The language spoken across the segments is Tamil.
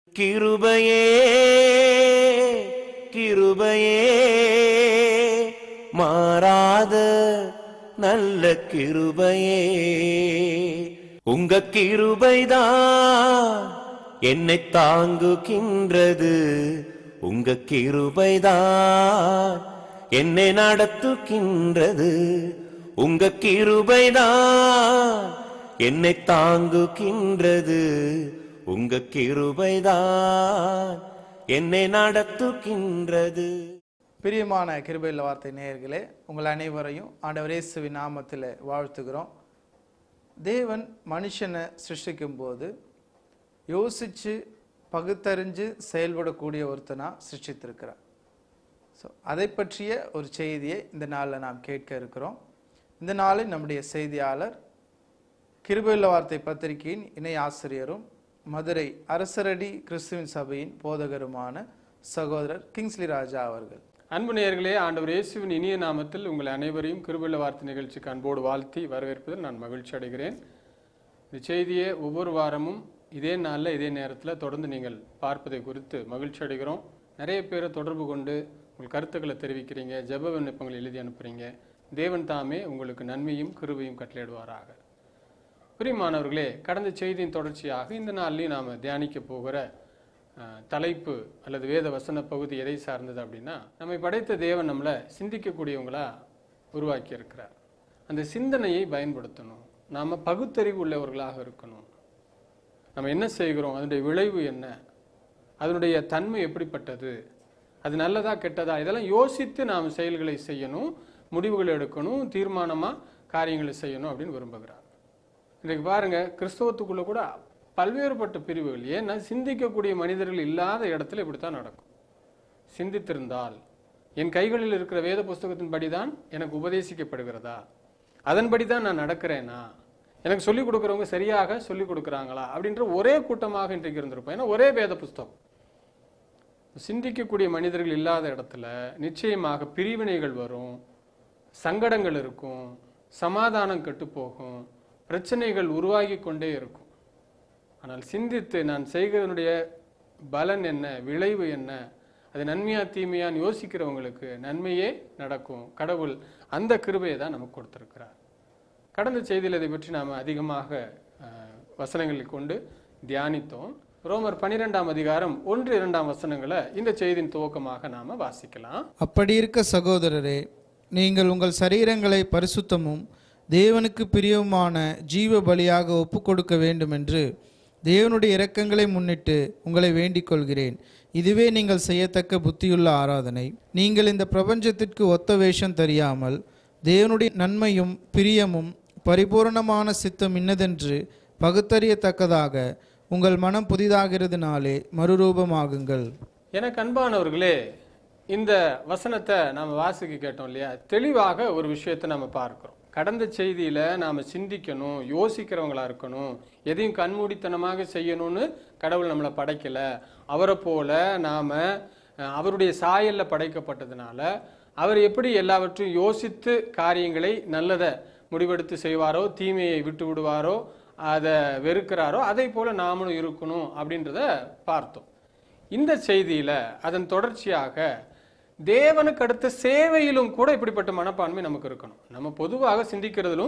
கிருபையே கிருபையே மாறாத நல்ல கிருபையே, உங்க கிருபைதான் என்னை தாங்குகின்றது, உங்க கிருபைதான் என்னை நடத்துகின்றது, உங்க கிருபைதான் என்னை தாங்குகின்றது, உங்க கிருபைதான் என்னை நடத்துகின்றது. பிரியமான கிருபையுள்ள வார்த்தை நேயர்களே, உங்கள் அனைவரையும் ஆண்டவர் இயேசுவின் நாமத்தில் வாழ்த்துகிறோம். தேவன் மனுஷனை சிருஷ்டிக்கும் போது யோசித்து பகுத்தறிஞ்சு செயல்படக்கூடிய ஒருத்தனா சிருஷ்டித்திருக்கிறார். ஸோ அதை பற்றிய ஒரு செய்தியை இந்த நாளில் நாம் கேட்க இருக்கிறோம். இந்த நாளில் நம்முடைய செய்தியாளர் கிருபையுள்ள வார்த்தை பத்திரிகையின் இணை ஆசிரியரும் மதுரை அரசரடி கிறிஸ்துவின் சபையின் போதகருமான சகோதரர் கிங்ஸ்லி ராஜா அவர்கள். அன்பு நேயர்களே, ஆண்டவர் இயேசுவின் இனிய நாமத்தில் உங்கள் அனைவரையும் கிருபையுள்ள வார்த்தை நிகழ்ச்சிக்கு அன்போடு வாழ்த்தி வரவேற்பதில் நான் மகிழ்ச்சி அடைகிறேன். இந்த செய்தியை ஒவ்வொரு வாரமும் இதே நாளில் இதே நேரத்தில் தொடர்ந்து நீங்கள் பார்ப்பதை குறித்து மகிழ்ச்சி அடைகிறோம். நிறைய பேரை தொடர்பு கொண்டு உங்கள் கருத்துக்களை தெரிவிக்கிறீங்க, ஜெப விண்ணப்பங்களை எழுதி அனுப்புகிறீங்க. தேவன் தாமே உங்களுக்கு நன்மையும் கிருபையும் கட்டளையிடுவாராக. பிரியமானவர்களே, கடந்த செய்தியின் தொடர்ச்சியாக இந்த நாளிலையும் நாம் தியானிக்க போகிற தலைப்பு அல்லது வேத வசன பகுதி எதை சார்ந்தது அப்படின்னா, நம்மை படைத்த தேவன் நம்மளை சிந்திக்கக்கூடியவங்களா உருவாக்கி இருக்கிறார். அந்த சிந்தனையை பயன்படுத்தணும். நாம் பகுத்தறிவு உள்ளவர்களாக இருக்கணும். நம்ம என்ன செய்கிறோம், அதனுடைய விளைவு என்ன, அதனுடைய தன்மை எப்படிப்பட்டது, அது நல்லதா கெட்டதா, இதெல்லாம் யோசித்து நாம் செயல்களை செய்யணும், முடிவுகள் எடுக்கணும், தீர்மானமாக காரியங்களை செய்யணும் அப்படின்னு விரும்புகிறார். இன்றைக்கு பாருங்க, கிறிஸ்தவத்துக்குள்ள கூட பல்வேறுபட்ட பிரிவுகள். ஏன்னா சிந்திக்கக்கூடிய மனிதர்கள் இல்லாத இடத்துல இப்படித்தான் நடக்கும். சிந்தித்திருந்தால் என் கைகளில் இருக்கிற வேத புஸ்தகத்தின் படிதான் எனக்கு உபதேசிக்கப்படுகிறதா, அதன்படி தான் நான் நடக்கிறேனா, எனக்கு சொல்லிக் கொடுக்குறவங்க சரியாக சொல்லிக் கொடுக்குறாங்களா அப்படின்ற ஒரே கூட்டமாக இன்றைக்கு இருந்திருப்போம். ஏன்னா ஒரே வேத புஸ்தகம். சிந்திக்கக்கூடிய மனிதர்கள் இல்லாத இடத்துல நிச்சயமாக பிரிவினைகள் வரும், சங்கடங்கள் இருக்கும், சமாதானம் கெட்டு போகும், பிரச்சனைகள் உருவாகி கொண்டே இருக்கும். ஆனால் சிந்தித்து நான் செய்கிறதனுடைய பலன் என்ன, விளைவு என்ன, அது நன்மையா தீமையான்னு யோசிக்கிறவங்களுக்கு நன்மையே நடக்கும். கடவுள் அந்த கிருபையை தான் நமக்கு கொடுத்திருக்கிறார். கடந்த செய்தியில் இதை பற்றி நாம் அதிகமாக வசனங்களை கொண்டு தியானித்தோம். ரோமர் 12ஆம் அதிகாரம் 1-2 வசனங்களை இந்த செய்தியின் துவக்கமாக நாம வாசிக்கலாம். அப்படி இருக்க சகோதரரே, நீங்கள் உங்கள் சரீரங்களை பரிசுத்தமும் தேவனுக்கு பிரியவுமான ஜீவ பலியாக ஒப்பு கொடுக்க வேண்டும் என்று தேவனுடைய இரக்கங்களை முன்னிட்டு உங்களை வேண்டிக் கொள்கிறேன். இதுவே நீங்கள் செய்யத்தக்க புத்தியுள்ள ஆராதனை. நீங்கள் இந்த பிரபஞ்சத்திற்கு ஒத்த வேஷம் தெரியாமல் தேவனுடைய நன்மையும் பிரியமும் பரிபூரணமான சித்தம் இன்னதென்று பகுத்தறியத்தக்கதாக உங்கள் மனம் புதிதாகிறதுனாலே மறுரூபமாகுங்கள். எனக்கு அன்பானவர்களே, இந்த வசனத்தை நாம் வாசிக்க கேட்டோம் இல்லையா, தெளிவாக ஒரு விஷயத்தை நம்ம பார்க்கிறோம். கடந்த செய்தியில் நாம் சிந்திக்கணும், யோசிக்கிறவங்களா இருக்கணும், எதையும் கண்மூடித்தனமாக செய்யணும்னு கடவுள் நம்மளை படைக்கலை. அவரை போல நாம் அவருடைய சாயலில் படைக்கப்பட்டதுனால அவர் எப்படி எல்லாவற்றையும் யோசித்து காரியங்களை நல்லதை முடிவெடுத்து செய்வாரோ, தீமையை விட்டு விடுவாரோ, அதை வெறுக்கிறாரோ, அதை போல நாமளும் இருக்கணும் அப்படின்றத பார்த்தோம். இந்த செய்தியில் அதன் தொடர்ச்சியாக தேவனுக்கு அடுத்த சேவையிலும் கூட இப்படிப்பட்ட மனப்பான்மை நமக்கு இருக்கணும். நம்ம பொதுவாக சிந்திக்கிறதிலும்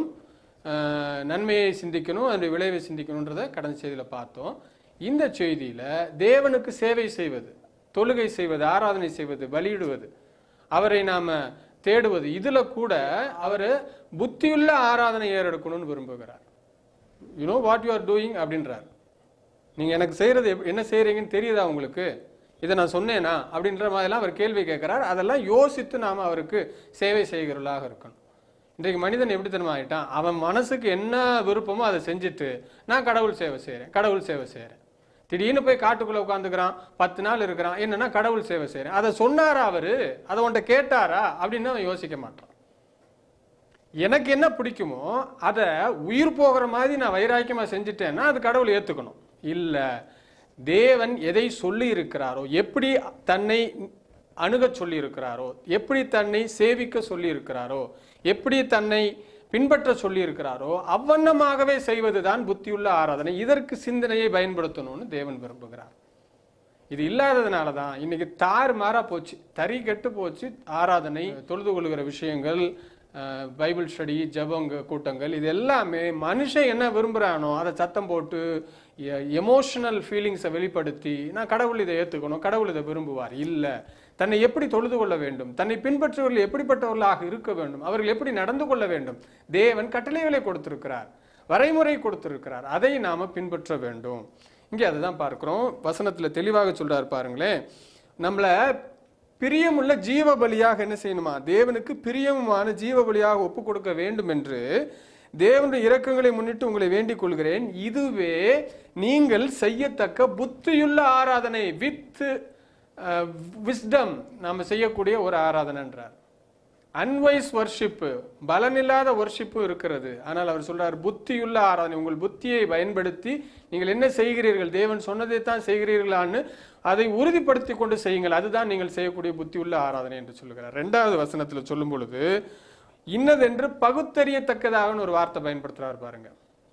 நன்மையை சிந்திக்கணும், அதனுடைய விளைவை சிந்திக்கணுன்றதை கடந்த செய்தியில் பார்த்தோம். இந்த செய்தியில் தேவனுக்கு சேவை செய்வது, தொழுகை செய்வது, ஆராதனை செய்வது, பலியிடுவது, அவரை நாம் தேடுவது, இதில் கூட அவர் புத்தியுள்ள ஆராதனை ஏறெடுக்கணும்னு விரும்புகிறார். You know what you are doing அப்படின்றார். நீங்கள் எனக்கு செய்கிறது என்ன செய்கிறீங்கன்னு தெரியுதா உங்களுக்கு, இதை நான் சொன்னேனா அப்படின்ற மாதிரிலாம் அவர் கேள்வி கேட்கிறார். அதெல்லாம் யோசித்து நாம் அவருக்கு சேவை செய்கிறவர்களாக இருக்கணும். இன்றைக்கு மனிதன் எப்படி தெரியுமா ஆகிட்டான், அவன் மனசுக்கு என்ன விருப்பமோ அதை செஞ்சுட்டு நான் கடவுள் சேவை செய்கிறேன், கடவுள் சேவை செய்கிறேன். திடீர்னு போய் காட்டுக்குள்ளே உட்காந்துக்கிறான், 10 நாள் இருக்கிறான், என்னன்னா கடவுள் சேவை செய்கிறேன். அதை சொன்னாரா அவரு, அதை உன்ட்ட கேட்டாரா அப்படின்னு அவன் யோசிக்க மாட்டான். எனக்கு என்ன பிடிக்குமோ அதை உயிர் போகிற மாதிரி நான் வைராக்கியமாக செஞ்சுட்டேன்னா அது கடவுள் ஏற்றுக்கணும். இல்லை, தேவன் எதை சொல்லி இருக்கிறாரோ, எப்படி தன்னை அணுக சொல்லி இருக்கிறாரோ, எப்படி தன்னை சேவிக்க சொல்லி இருக்கிறாரோ, எப்படி தன்னை பின்பற்ற சொல்லி இருக்கிறாரோ அவ்வண்ணமாகவே செய்வதுதான் புத்தியுள்ள ஆராதனை. இதற்கு சிந்தனையை பயன்படுத்தணும்னு தேவன் விரும்புகிறார். இது இல்லாததுனால தான் இன்னைக்கு தாறுமாறா போச்சு, தறி கெட்டு போச்சு. ஆராதனை, தொழுது கொள்கிற விஷயங்கள், பைபிள் ஸ்டடி, ஜபங்க கூட்டங்கள், இது எல்லாமே மனுஷன் என்ன விரும்புகிறானோ அதை சத்தம் போட்டு எமோஷனல் ஃபீலிங்ஸை வெளிப்படுத்தி நான் கடவுள் இதை ஏற்றுக்கணும், கடவுள் இதை விரும்புவார். இல்லை, தன்னை எப்படி தொழுது கொள்ள வேண்டும், தன்னை பின்பற்றுவர்கள் எப்படிப்பட்டவர்களாக இருக்க வேண்டும், அவர்கள் எப்படி நடந்து கொள்ள வேண்டும், தேவன் கட்டளைகளை கொடுத்திருக்கிறார், வரைமுறை கொடுத்திருக்கிறார், அதை நாம பின்பற்ற வேண்டும். இங்கே அதை தான் பார்க்கிறோம். வசனத்தில் தெளிவாக சொல்றாரு பாருங்களேன். நம்மளை பிரியமுள்ள ஜீவ பலியாக என்ன செய்யணுமா, தேவனுக்கு பிரியமுமான ஜீவ பலியாக ஒப்பு கொடுக்க வேண்டும் என்று தேவனுடைய இரக்கங்களை முன்னிட்டு உங்களை வேண்டிக் கொள்கிறேன். இதுவே நீங்கள் செய்யத்தக்க புத்தியுள்ள ஆராதனை, வித் விஸ்டம் நாம செய்யக்கூடிய ஒரு ஆராதனை என்றார். அன்வைஸ் வர்ஷிப்பு, பலனில்லாத வர்ஷிப்பு இருக்கிறது. ஆனால் அவர் சொல்றார் புத்தியுள்ள ஆராதனை. உங்கள் புத்தியை பயன்படுத்தி நீங்கள் என்ன செய்கிறீர்கள், தேவன் சொன்னதை தான் செய்கிறீர்களான்னு அதை உறுதிப்படுத்தி கொண்டு செய்யுங்கள், அதுதான் நீங்கள் செய்யக்கூடிய புத்தியுள்ள ஆராதனை என்று சொல்லுகிறார். 2வது வசனத்தில் சொல்லும் பொழுது இன்னதென்று பகுத்தறியத்தக்கதாக ஒரு வார்த்தை பயன்படுத்துறார் பாருங்க.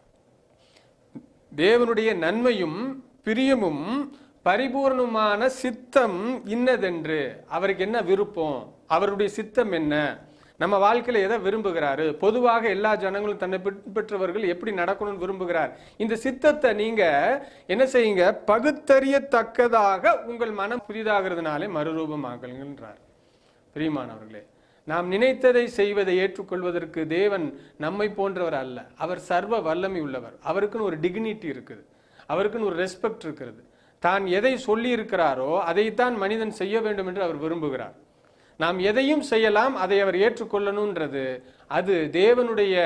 தேவனுடைய நன்மையும் பிரியமும் பரிபூர்ணமான சித்தம் இன்னதென்று, அவருக்கு என்ன விருப்பம், அவருடைய சித்தம் என்ன, நம்ம வாழ்க்கையில எதை விரும்புகிறாரு, பொதுவாக எல்லா ஜனங்களும் தன்னை பின்பற்றவர்கள் எப்படி நடக்கணும்னு விரும்புகிறார். இந்த சித்தத்தை நீங்க என்ன செய்யுங்க, பகுத்தறியத்தக்கதாக உங்கள் மனம் புதிதாகிறதுனாலே மறுரூபமாகல்கின்றார். பிரியமானவர்களே, நாம் நினைத்ததை செய்வதை ஏற்றுக்கொள்வதற்கு தேவன் நம்மை போன்றவர் அல்ல. அவர் சர்வ வல்லமை உள்ளவர். அவருக்குன்னு ஒரு டிக்னிட்டி இருக்குது, அவருக்குன்னு ஒரு ரெஸ்பெக்ட் இருக்கிறது. தான் எதை சொல்லி இருக்கிறாரோ அதைத்தான் மனிதன் செய்ய வேண்டும் என்று அவர் விரும்புகிறார். நாம் எதையும் செய்யலாம், அதை அவர் ஏற்றுக்கொள்ளணும்ன்றது அது தேவனுடைய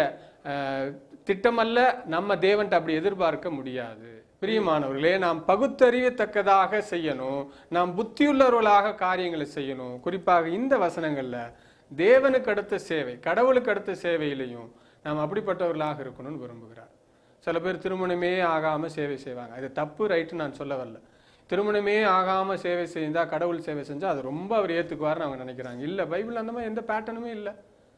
திட்டமல்ல. நம்ம தேவன்ட்ட அப்படி எதிர்பார்க்க முடியாது. பிரியமானவர்களே, நாம் பகுத்தறியத்தக்கதாக செய்யணும், நாம் புத்தியுள்ளவர்களாக காரியங்களை செய்யணும். குறிப்பாக இந்த வசனங்கள்ல தேவனுக்கு அடுத்த சேவை, கடவுளுக்கு அடுத்த சேவையிலையும் நாம் அப்படிப்பட்டவர்களாக இருக்கணும்னு விரும்புகிறார். சில பேர் திருமணமே ஆகாம சேவை செய்வாங்க. அது தப்பு, ரைட்டு நான் சொல்ல வரல. திருமணமே ஆகாம சேவை செஞ்சா, கடவுள் சேவை செஞ்சா அது ரொம்ப அவர் ஏத்துக்குவார்னு அவங்க நினைக்கிறாங்க. இல்ல, பைபிள் அந்த மாதிரி எந்த பேட்டர்னுமே இல்லை.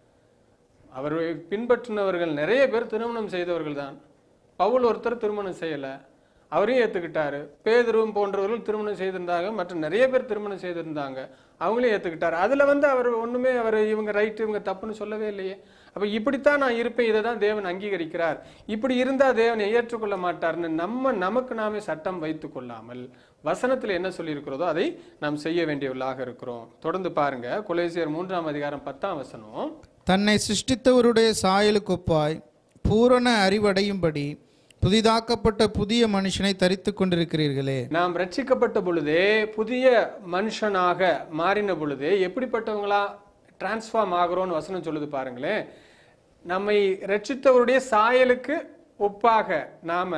அவர் பின்பற்றினவர்கள் நிறைய பேர் திருமணம் செய்தவர்கள் தான். பவுல் ஒருத்தர் திருமணம் செய்யல, அவரையும் ஏத்துக்கிட்டாரு. பேதுருவும் போன்றவர்கள் திருமணம் செய்திருந்தாங்க, மற்ற நிறைய பேர் திருமணம் செய்திருந்தாங்க, அவங்களையும் ஏத்துக்கிட்டாரு. அதுல அவர் ஒண்ணுமே இவங்க ரைட்டு இவங்க தப்புன்னு சொல்லவே இல்லையே. அப்ப இப்படித்தான் நான் இருப்பேன், இதை தான் தேவன் அங்கீகரிக்கிறார். இப்படி இருந்தா தேவனை ஏற்றுக்கொள்ள மாட்டார்னு நமக்கு நாமே சட்டம் வைத்துக் கொள்ளாமல் வசனத்துல என்ன சொல்லி இருக்கிறதோ அதை நாம் செய்ய வேண்டியவர்களாக இருக்கிறோம். தொடர்ந்து பாருங்க, கொலோசியர் 3ஆம் அதிகாரம் 10ஆம் வசனம். தன்னை சிருஷ்டித்தவருடைய சாயலுக்கு ஒப்பாய் பூரண அறிவடையும்படி புதிதாக்கப்பட்ட புதிய மனுஷனை தரித்து கொண்டிருக்கிறீர்களே. நாம் ரட்சிக்கப்பட்ட பொழுதே, புதிய மனுஷனாக மாறின பொழுதே எப்படிப்பட்டவங்களா டிரான்ஸ்ஃபார்ம் ஆகிறோம்னு வசனம் சொல்லுது பாருங்களேன். நம்மை ரட்சித்தவருடைய சாயலுக்கு ஒப்பாக நாம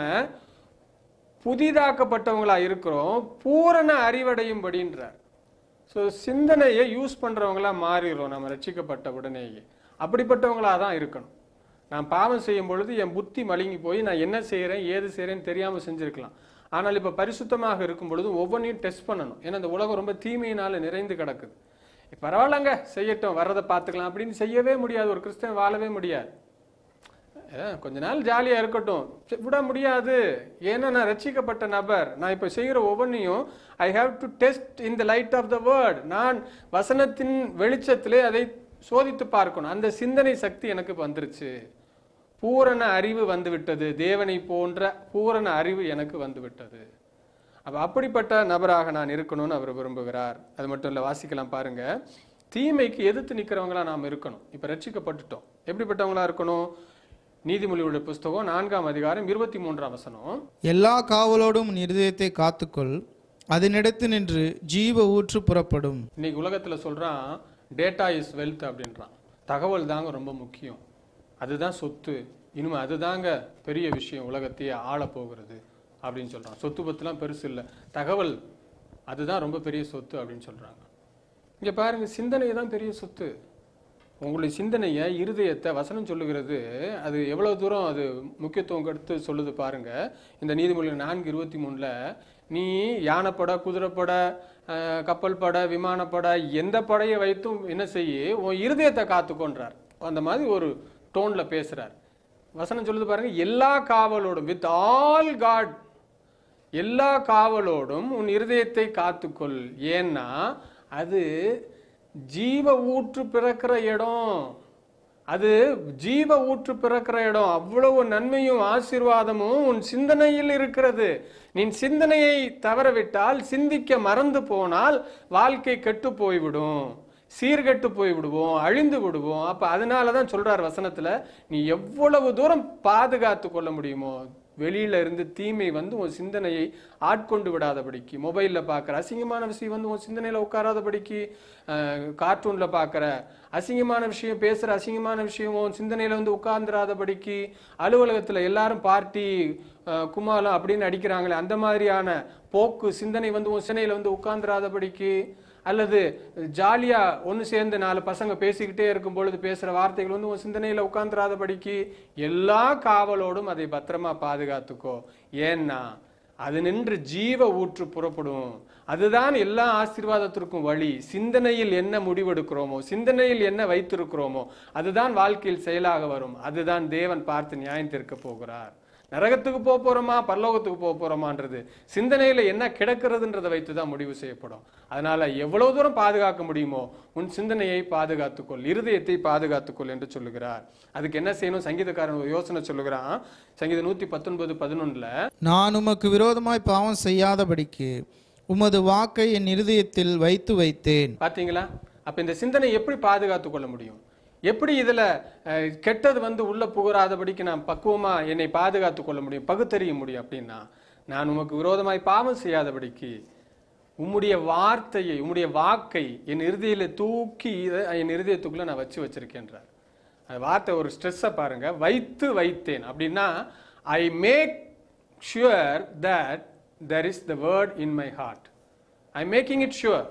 புதிதாக்கப்பட்டவங்களா இருக்கிறோம், பூரண அறிவடையும்படின்றார். ஸோ சிந்தனையை யூஸ் பண்றவங்களா மாறிடுறோம் நம்ம ரட்சிக்கப்பட்ட உடனேயே. அப்படிப்பட்டவங்களா தான் இருக்கணும். நான் பாவம் செய்யும் பொழுது என் புத்தி மழுங்கி போய் நான் என்ன செய்கிறேன் ஏது செய்கிறேன்னு தெரியாமல் செஞ்சுருக்கலாம். ஆனால் இப்போ பரிசுத்தமாக இருக்கும் பொழுது ஒவ்வொன்றையும் டெஸ்ட் பண்ணணும். ஏன்னா இந்த உலகம் ரொம்ப தீமையினால நிறைந்து கிடக்குது. பரவாயில்லங்க செய்யட்டும், வர்றதை பார்த்துக்கலாம் அப்படின்னு செய்யவே முடியாது. ஒரு கிறிஸ்தவன் வாழவே முடியாது. கொஞ்ச நாள் ஜாலியாக இருக்கட்டும் விட முடியாது. ஏன்னா நான் ரட்சிக்கப்பட்ட நபர். நான் இப்போ செய்கிற ஒவ்வொன்றையும் I have to test in the light of the word. நான் வசனத்தின் வெளிச்சத்திலே அதை சோதித்து பார்க்கணும். அந்த சிந்தனை சக்தி எனக்கு வந்துருச்சு. பூரண அறிவு வந்துவிட்டது, தேவனை போன்ற பூரண அறிவு எனக்கு வந்துவிட்டது. அப்ப அப்படிப்பட்ட நபராக நான் இருக்கணும்னு அவர் விரும்புகிறார். அது மட்டும் இல்ல, வாசிக்கலாம் பாருங்க. தீமைக்கு எதிர்த்து நிற்கிறவங்களா நாம் இருக்கணும். இப்ப ரட்சிக்கப்பட்டுட்டோம், எப்படிப்பட்டவங்களா இருக்கணும்? நீதிமொழியுடைய புஸ்தகம் 4ஆம் அதிகாரம் 23ஆம் வசனம். எல்லா காவலோடும் இருதயத்தை காத்துக்கொள், அதனிடத்து நின்று ஜீவ ஊற்று புறப்படும். இன்னைக்கு உலகத்துல சொல்றான் டேட்டா இஸ் வெல்த் அப்படின்றான். தகவல் தாங்க ரொம்ப முக்கியம், அதுதான் சொத்து, இனிமே அதுதாங்க பெரிய விஷயம், உலகத்தையே ஆள போகிறது அப்படின்னு சொல்றான். சொத்து பத்துலாம் பெருசு இல்லை, தகவல் அதுதான் ரொம்ப பெரிய சொத்து அப்படின்னு சொல்றாங்க. இங்க பாருங்க, சிந்தனை தான் பெரிய சொத்து. உங்களுடைய சிந்தனையை, இருதயத்தை வசனம் சொல்லுகிறது. அது எவ்வளவு தூரம் அது முக்கியத்துவம் எடுத்து சொல்லுது பாருங்க. இந்த நீதிமொழி 4:23 நீ யானைப்பட, குதிரைப்பட, கப்பல் பட, விமானப்பட, எந்த படையை வைத்தும் என்ன செய்ய உன் இருதயத்தை காத்துக்கொன்றார். அந்த மாதிரி ஒரு டோன்ல பேசுறார். வசனம் சொல்லுது பாருங்க, எல்லா காவலோடும், வித் ஆல் காட், எல்லா காவலோடும் உன் இருதயத்தை காத்துக்கொள். ஏன்னா அது ஜீவ ஊற்று பிறக்கிற இடம். அது ஜீவ ஊற்று பிறக்கிற இடம். அவ்வளவு நன்மையும் ஆசீர்வாதமும் உன் சிந்தனையில் இருக்கிறது. நீ சிந்தனையை தவறவிட்டால், சிந்திக்க மறந்து போனால் வாழ்க்கை கெட்டு போய்விடும், சீர்கெட்டு போய் விடுவோம், அழிந்து விடுவோம். அப்ப அதனாலதான் சொல்றார் வசனத்துல, நீ எவ்வளவு தூரம் பாதுகாத்து கொள்ள முடியுமோ வெளியில இருந்து தீமை வந்து உன் சிந்தனையை ஆட்கொண்டு விடாதபடிக்கு, மொபைல்ல பாக்குற அசிங்கமான விஷயம் வந்து உன் சிந்தனையில உட்காராதபடிக்கு, கார்ட்டூன்ல பாக்குற அசிங்கமான விஷயம், பேசுற அசிங்கமான விஷயம் உன் சிந்தனையில வந்து உட்கார்ந்துராதபடிக்கு, அலுவலகத்துல எல்லாரும் பார்ட்டி குமாலம் அப்படின்னு அடிக்கிறாங்களே அந்த மாதிரியான போக்கு சிந்தனை வந்து உன் சிந்தனையில வந்து உட்கார்ந்துராதபடிக்கு, அல்லது ஜாலியா ஒன்று சேர்ந்து 4 பசங்க பேசிக்கிட்டே இருக்கும் பொழுது பேசுற வார்த்தைகள் வந்து உன் சிந்தனையில உட்கார்ந்துராதபடிக்கு எல்லா காவலோடும் அதை பத்திரமா பாதுகாத்துக்கோ. ஏன்னா அது நின்று ஜீவ ஊற்று புறப்படும். அதுதான் எல்லா ஆசீர்வாதத்திற்கும் வழி. சிந்தனையில் என்ன முடிவெடுக்கிறோமோ, சிந்தனையில் என்ன வைத்திருக்கிறோமோ அதுதான் வாழ்க்கையில் செயலாக வரும். அதுதான் தேவன் பார்த்து நியாயம் தீர்க்க போகிறார். நரகத்துக்கு போக போறோமா பரலோகத்துக்கு போக போறோமான்றது சிந்தனையில என்ன கிடக்கிறதுன்றதை வைத்துதான் முடிவு செய்யப்படும். அதனால எவ்வளவு தூரம் பாதுகாக்க முடியுமோ உன் சிந்தனையை பாதுகாத்துக்கொள், இருதயத்தை பாதுகாத்துக்கொள் என்று சொல்லுகிறார். அதுக்கு என்ன செய்யணும்? சங்கீதக்காரன் யோசனை சொல்லுகிறான். சங்கீதம் 119:11, நான் உமக்கு விரோதமாய் பாவம் செய்யாதபடிக்கு உமது வாக்கை என் இருதயத்தில் வைத்து வைத்தேன். பாத்தீங்களா? அப்ப இந்த சிந்தனை எப்படி பாதுகாத்து கொள்ள முடியும்? எப்படி இதுல கெட்டது வந்து உள்ள புகராதபடிக்கு நான் பக்குவமா என்னை பாதுகாத்து கொள்ள முடியும், பகுத்தறிய முடியும்? அப்படின்னா, நான் உமக்கு விரோதமாய் பாவம் செய்யாதபடிக்கு உம்முடைய வார்த்தையை, உம்முடைய வாக்கை என் இருதயில தூக்கி என் இருதயத்துக்குள்ள நான் வச்சிருக்கேன்றார். அந்த வார்த்தை ஒரு ஸ்ட்ரெஸ்ஸை பாருங்க. வைத்து வைத்தேன் அப்படின்னா, I make sure that there is the word in my heart. I am making it sure.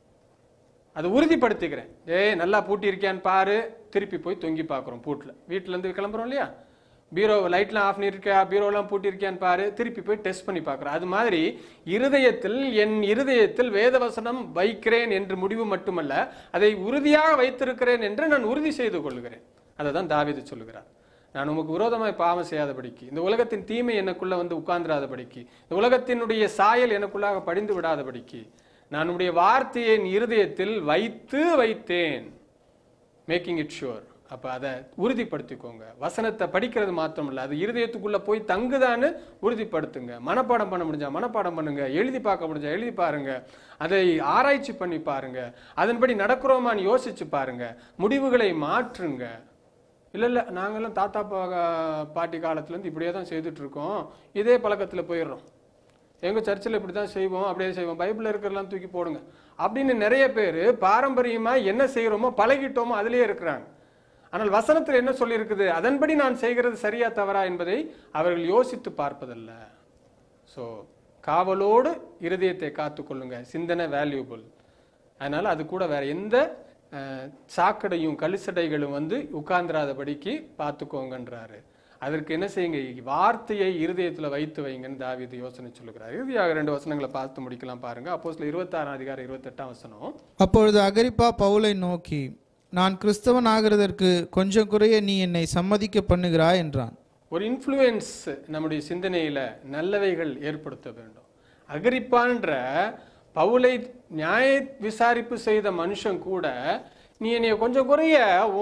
அதை உறுதிப்படுத்திக்கிறேன். நல்லா பூட்டி இருக்கியான்னு பாரு, திருப்பி போய் தொங்கி பார்க்குறோம் பூட்டில். வீட்டில் இருந்து கிளம்புறோம் இல்லையா, பீரோ லைட்லாம் ஆஃப் பண்ணியிருக்கா, பீரோலாம் பூட்டி இருக்கியான்னு பாரு, திருப்பி போய் டெஸ்ட் பண்ணி பார்க்குறோம். அது மாதிரி இருதயத்தில், என் இருதயத்தில் வேதவசனம் வைக்கிறேன் என்று முடிவு மட்டுமல்ல, அதை உறுதியாக வைத்திருக்கிறேன் என்று நான் உறுதி செய்து கொள்கிறேன். அதை தான் தாவீது சொல்லுகிறார். நான் உமக்கு விரோதமாய் பாவம் செய்யாதபடிக்கு, இந்த உலகத்தின் தீமை எனக்குள்ள வந்து உட்கார்ந்துராதபடிக்கு, இந்த உலகத்தினுடைய சாயல் எனக்குள்ளாக படிந்து விடாதபடிக்கு நான் உடைய வார்த்தையை என் இருதயத்தில் வைத்து வைத்தேன். Making it sure. அப்ப அதை உறுதிப்படுத்திக்கோங்க. வசனத்தை படிக்கிறது மாத்திரம் இல்ல, அது இருதயத்துக்குள்ள போய் தங்குதான்னு உறுதிப்படுத்துங்க. மனப்பாடம் பண்ண முடிஞ்சா மனப்பாடம் பண்ணுங்க, எழுதி பார்க்க முடிஞ்சா எழுதி பாருங்க, அதை ஆராய்ச்சி பண்ணி பாருங்க, அதன்படி நடக்கிறோமான்னு யோசிச்சு பாருங்க, முடிவுகளை மாற்றுங்க. இல்லை நாங்கெல்லாம் தாத்தா பாட்டி காலத்துலேருந்து இப்படியே தான் செய்துட்டு இருக்கோம், இதே பழக்கத்தில் போயிடுறோம், எங்கள் சர்ச்சில் இப்படி தான் செய்வோம், அப்படியே செய்வோம், பைபிளில் இருக்கிறதெல்லாம் தூக்கி போடுங்க அப்படின்னு நிறைய பேர் பாரம்பரியமாக என்ன செய்கிறோமோ பழகிட்டோமோ அதிலே இருக்கிறாங்க. ஆனால் வசனத்தில் என்ன சொல்லியிருக்குது, அதன்படி நான் செய்கிறது சரியா தவறா என்பதை அவர்கள் யோசித்து பார்ப்பதில்ல. ஸோ காவலோடு இருதயத்தை காத்துக்கொள்ளுங்க. சிந்தனை வேல்யூபிள். அதனால அது கூட வேற எந்த சாக்கடையும் கலிசடைகளும் வந்து உட்கார்ந்துராதபடிக்கு பார்த்துக்கோங்கன்றாரு. அதற்கு என்ன செய்யுங்க, வார்த்தையை இருதயத்துல வைத்து வைங்கன்னு தாவீது யோசனை சொல்லுகிறார். இறுதியாக 2 வசனங்களை பார்த்து முடிக்கலாம் பாருங்க. அப்போஸ்தலர் 26:28. அப்பொழுது அகிரிப்பா பவுலை நோக்கி, நான் கிறிஸ்தவன் ஆகிறதற்கு கொஞ்சம் குறைய நீ என்னை சம்மதிக்க பண்ணுகிறாய் என்றான். ஒரு இன்ஃப்ளூயன்ஸ் நம்முடைய சிந்தனையில நல்லவைகள் ஏற்படுத்த வேண்டும். அகிரிப்பான்ற பவுலை நியாய விசாரிப்பு செய்த மனுஷன் கூட, நீ என்னைய கொஞ்சம் குறைய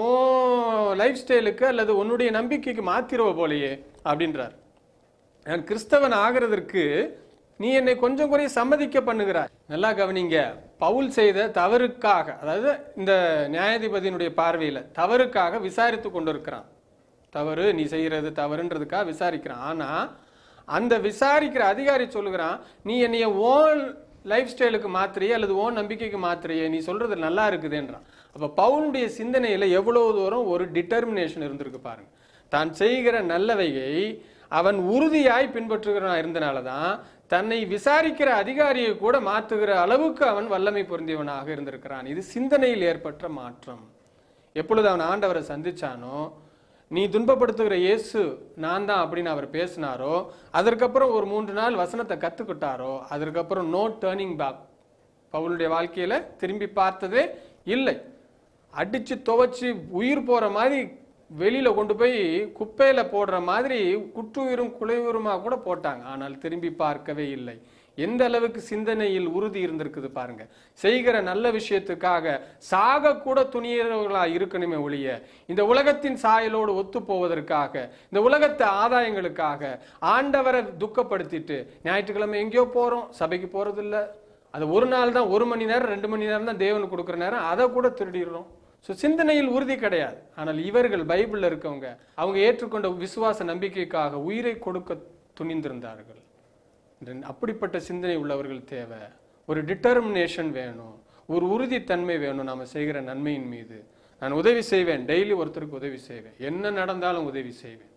உன் லைஃப் ஸ்டைலுக்கு அல்லது உன்னுடைய நம்பிக்கைக்கு மாத்திரவ போலையே அப்படின்றார். நான் கிறிஸ்தவன் ஆகிறதற்கு நீ என்னை கொஞ்சம் குறைய சம்மதிக்க பண்ணுகிறார். நல்லா கவனிங்க. பவுல் செய்த தவறுக்காக, அதாவது இந்த நியாயாதிபதியினுடைய பார்வையில தவறுக்காக விசாரித்து கொண்டிருக்கிறான். தவறு நீ செய்யறது தவறுன்றதுக்காக விசாரிக்கிறான். ஆனா அந்த விசாரிக்கிற அதிகாரி சொல்லுகிறான், நீ என்னைய ஓன் லைஃப் ஸ்டைலுக்கு மாத்திரையே அல்லது ஓன் நம்பிக்கைக்கு மாத்திரையே, நீ சொல்றது நல்லா இருக்குதுன்றான். அப்ப பவுலுடைய சிந்தனையில எவ்வளவு தூரம் ஒரு டிட்டர்மினேஷன் இருந்திருக்கு பாருங்க. தான் செய்கிற நல்லவையை அவன் உறுதியாய் பின்பற்றுகிறான் இருந்தனாலதான் தன்னை விசாரிக்கிற அதிகாரியை கூட மாற்றுகிற அளவுக்கு அவன் வல்லமை பொருந்தியவனாக இருந்திருக்கிறான். இது சிந்தனையில் ஏற்பட்ட மாற்றம். எப்பொழுது அவன் ஆண்டவரை சந்திச்சானோ, நீ துன்பப்படுத்துகிற இயேசு நான் தான் அப்படின்னு அவர் பேசினாரோ, அதற்கப்புறம் ஒரு 3 நாள் வசனத்தை கத்துக்கிட்டாரோ, அதற்கப்புறம் நோ டேர்னிங் பேக். பவுலுடைய வாழ்க்கையில திரும்பி பார்த்ததே இல்லை. அடிச்சு துவச்சு உயிர் போற மாதிரி வெளியில கொண்டு போய் குப்பையில போடுற மாதிரி குற்றுயிரும் குலையுருமா கூட போட்டாங்க. ஆனால் திரும்பி பார்க்கவே இல்லை. எந்த அளவுக்கு சிந்தனையில் உறுதி இருந்திருக்குது பாருங்க. செய்கிற நல்ல விஷயத்துக்காக சாக கூட துணியவர்களா இருக்கணுமே ஒழிய, இந்த உலகத்தின் சாயலோடு ஒத்து போவதற்காக, இந்த உலகத்தை ஆதாயங்களுக்காக ஆண்டவரை துக்கப்படுத்திட்டு ஞாயிற்றுக்கிழமை எங்கேயோ போறோம், சபைக்கு போறது இல்ல, அது ஒரு நாள் தான், 1 மணி நேரம் 2 மணி நேரம் தான் தேவனுக்கு கொடுக்குற நேரம், அதை கூட திருடிடுறோம். சிந்தனையில் உறுதி கிடையாது. ஆனால் இவர்கள் பைபிள்ல இருக்கவங்க அவங்க ஏற்றுக்கொண்ட விசுவாச நம்பிக்கைக்காக உயிரை கொடுக்க துணிந்திருந்தார்கள். அப்படிப்பட்ட சிந்தனை உள்ளவர்கள் தேவை. ஒரு டிட்டர்மினேஷன் வேணும், ஒரு உறுதித்தன்மை வேணும். நாம செய்கிற நன்மையின் மீது நான் உதவி செய்வேன், டெய்லி ஒருத்தருக்கு உதவி செய்வேன், என்ன நடந்தாலும் உதவி செய்வேன்,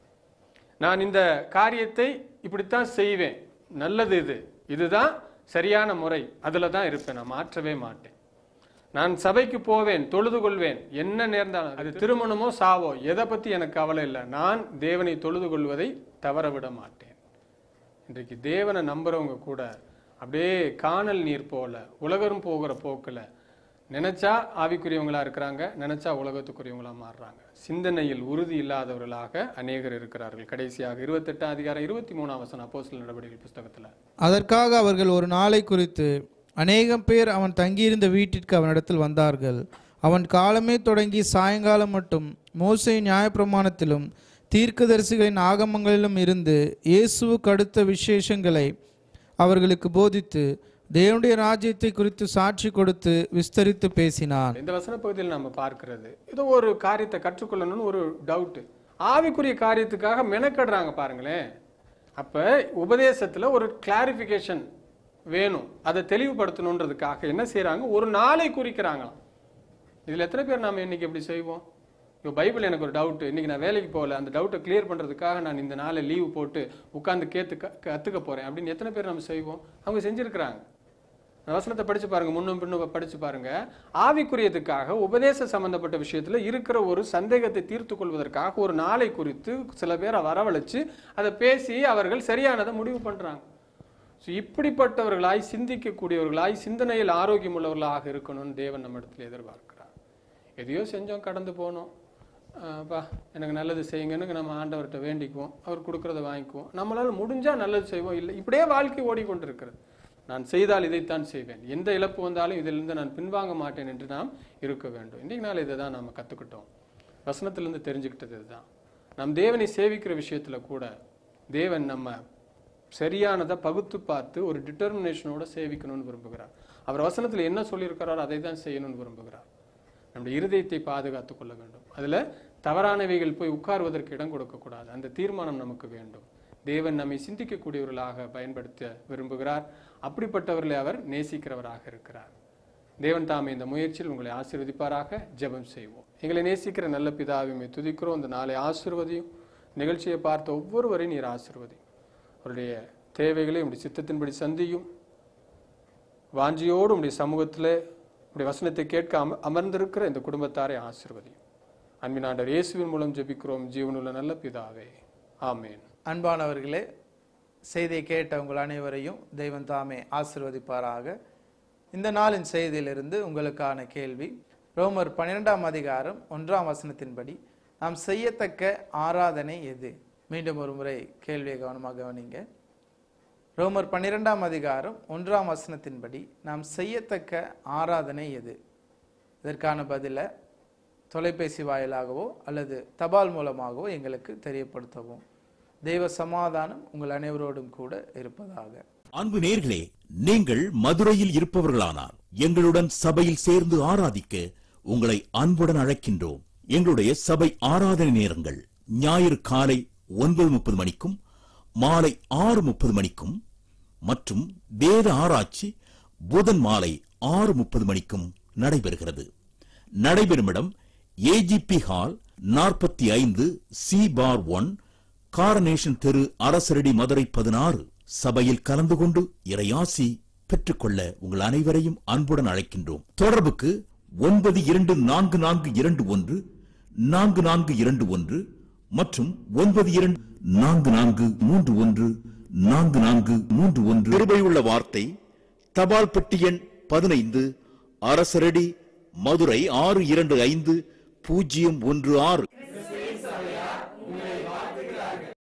நான் இந்த காரியத்தை இப்படித்தான் செய்வேன், நல்லது இதுதான் சரியான முறை, அதுல தான் இருப்பேன், நான் மாற்றவே மாட்டேன். நான் சபைக்கு போவேன், தொழுது கொள்வேன், என்ன நேர்ந்தாலும், அது திருமணமோ சாவோ எதை பத்தி எனக்கு கவலை இல்லை, நான் தேவனை தொழுது கொள்வதை தவற விட மாட்டேன். இன்றைக்கு தேவனை நம்புறவங்க கூட அப்படியே காணல் நீர் போல உலகம் போகிற போக்குல நினைச்சா ஆவிக்குரியவங்களா இருக்கிறாங்க, நினைச்சா உலகத்துக்குரியவங்களா மாறுறாங்க. சிந்தனையில் உறுதி இல்லாதவர்களாக அநேகர் இருக்கிறார்கள். கடைசியாக 28ஆம் அதிகாரம் 23ஆம் வசனம் அப்போஸ்தலர் நடவடிக்கைகள் புஸ்தகத்துல, அதற்காக அவர்கள் ஒரு நாளை குறித்து அநேகம் பேர் அவன் தங்கியிருந்த வீட்டிற்கு அவனிடத்தில் வந்தார்கள். அவன் காலமே தொடங்கி சாயங்காலம் மட்டும் மோசேயின் நியாயப்பிரமாணத்திலும் தீர்க்கதரிசிகளின் ஆகமங்களிலும் இருந்து இயேசுவுக்கு அடுத்த விசேஷங்களை அவர்களுக்கு போதித்து தேவனுடைய ராஜ்யத்தை குறித்து சாட்சி கொடுத்து விஸ்தரித்து பேசினான். இந்த வசன பகுதியில் நம்ம பார்க்கிறது, ஏதோ ஒரு காரியத்தை கற்றுக்கொள்ளணும்னு ஒரு டவுட், ஆவிக்குரிய காரியத்துக்காக மெனக்கடுறாங்க பாருங்களேன். அப்ப உபதேசத்துல ஒரு கிளாரிபிகேஷன் வேணும், அதை தெளிவுபடுத்தணுன்றதுக்காக என்ன செய்யறாங்க, ஒரு நாளை குறிக்கிறாங்களாம். இதுல எத்தனை பேர் நாம இன்னைக்கு எப்படி செய்வோம்? இப்போ பைபிள் எனக்கு ஒரு டவுட், இன்னைக்கு நான் வேலைக்கு போகல, அந்த டவுட்டை கிளியர் பண்றதுக்காக நான் இந்த நாளை லீவு போட்டு உட்கார்ந்து கத்துக்க போறேன் அப்படின்னு எத்தனை பேர் நம்ம செய்வோம்? அவங்க செஞ்சிருக்கிறாங்க. வசனத்தை படிச்சு பாருங்க, முன்னும் பின்னும் படிச்சு பாருங்க. ஆவிக்குரியதுக்காக உபதேச சம்பந்தப்பட்ட விஷயத்துல இருக்கிற ஒரு சந்தேகத்தை தீர்த்து கொள்வதற்காக ஒரு நாளை குறித்து சில பேரை வரவழைச்சு அதை பேசி அவர்கள் சரியானதை முடிவு பண்றாங்க. இப்படிப்பட்டவர்களாய் சிந்திக்கக்கூடியவர்களாய் சிந்தனையில் ஆரோக்கியம் உள்ளவர்களாக இருக்கணும்னு தேவன் நம்ம இடத்துல எதிர்பார்க்கிறார். எதையோ செஞ்சோம், கடந்து போனோம், எனக்கு நல்லது செய்யுங்கன்னு நம்ம ஆண்டவர்கிட்ட வேண்டிக்குவோம், அவர் கொடுக்கறத வாங்கிக்குவோம், நம்மளால முடிஞ்சா நல்லது செய்வோம், இல்லை இப்படியே வாழ்க்கை ஓடிக்கொண்டிருக்கிறது. நான் செய்தால் இதைத்தான் செய்வேன், எந்த இழப்பு வந்தாலும் இதிலிருந்து நான் பின்வாங்க மாட்டேன் என்று நாம் இருக்க வேண்டும். இன்றைக்கு நாள் இதை தான் நம்ம கற்றுக்கிட்டோம், வசனத்திலிருந்து தெரிஞ்சுக்கிட்டது இதுதான். நம் தேவனை சேவிக்கிற விஷயத்துல கூட தேவன் நம்ம சரியானதை பகுத்து பார்த்து ஒரு டிட்டர்மினேஷனோட சேவிக்கணும்னு விரும்புகிறார். அவர் வசனத்தில் என்ன சொல்லியிருக்கிறாரோ அதை தான் செய்யணும்னு விரும்புகிறார். நம்முடைய இருதயத்தை பாதுகாத்து கொள்ள வேண்டும், அதுல தவறானவைகள் போய் உட்காருவதற்கு இடம் கொடுக்கக்கூடாது. அந்த தீர்மானம் நமக்கு வேண்டும். தேவன் நம்மை சிந்திக்கக்கூடியவர்களாக பயன்படுத்த விரும்புகிறார். அப்படிப்பட்டவர்களை அவர் நேசிக்கிறவராக இருக்கிறார். தேவன் தாமே இந்த முயற்சியில் உங்களை ஆசீர்வதிப்பாராக. ஜெபம் செய்வோம். எங்களை நேசிக்கிற நல்ல பிதாவை துதிக்கிறோம். இந்த நாளை ஆசீர்வதியும், நிகழ்ச்சியை பார்த்த ஒவ்வொருவரையும் நீர் ஆசீர்வதியும், அவருடைய தேவைகளை உடைய சித்தத்தின்படி சந்தியும், வாஞ்சியோடு உடைய சமூகத்தில் உடைய வசனத்தை கேட்க அமர்ந்திருக்கிற இந்த குடும்பத்தாரை ஆசீர்வதியும். அன்பின் ஆண்டவர் இயேசுவின் மூலம் ஜெபிக்கிறோம் ஜீவனுள்ள நல்ல பிதாவே, ஆமேன். அன்பானவர்களே, செய்தியை கேட்ட உங்கள் அனைவரையும் தெய்வம் தாமே ஆசீர்வதிப்பாராக. இந்த நாளின் செய்தியிலிருந்து உங்களுக்கான கேள்வி, ரோமர் 12ஆம் அதிகாரம் 1ஆம் வசனத்தின்படி நாம் செய்யத்தக்க ஆராதனை எது? மீண்டும் ஒரு முறை கேள்வியை கவனமாக கவனிங்க. ரோமர் 12ஆம் அதிகாரம் 1ஆம் வசனத்தின்படி நாம் செய்யத்தக்க ஆராதனை எது? இதற்கான பதிலை தொலைபேசி வாயிலாகவோ அல்லது தபால் மூலமாகவோ எங்களுக்கு தெரியப்படுத்தவும். தெய்வ சமாதானம் உங்கள் அனைவரோடும் கூட இருப்பதாக. அன்பு நேயர்களே, நீங்கள் மதுரையில் இருப்பவர்களானால் எங்களுடன் சபையில் சேர்ந்து ஆராதிக்க உங்களை அன்புடன் அழைக்கின்றோம். எங்களுடைய சபை ஆராதனை நேரங்கள் ஞாயிறு காலை 9:30 மணிக்கும் மாலை 6:30 மணிக்கும் மற்றும் வேத ஆராய்ச்சி புதன் மாலை 6:30 மணிக்கும் நடைபெறுகிறது. நடைபெறும் இடம் ஏஜிபி ஹால் 45 C/1 காரனேஷன் தெரு, அரசரடி, மதுரை 16. சபையில் கலந்து கொண்டு இறையாசி பெற்றுக்கொள்ள உங்கள் அனைவரையும் அன்புடன் அழைக்கின்றோம். தொடர்புக்கு 924421 மற்றும் 9244314431. கிருபையுள்ள வார்த்தை, தபால் பெட்டி எண் 15, அரசரடி, மதுரை 6255 016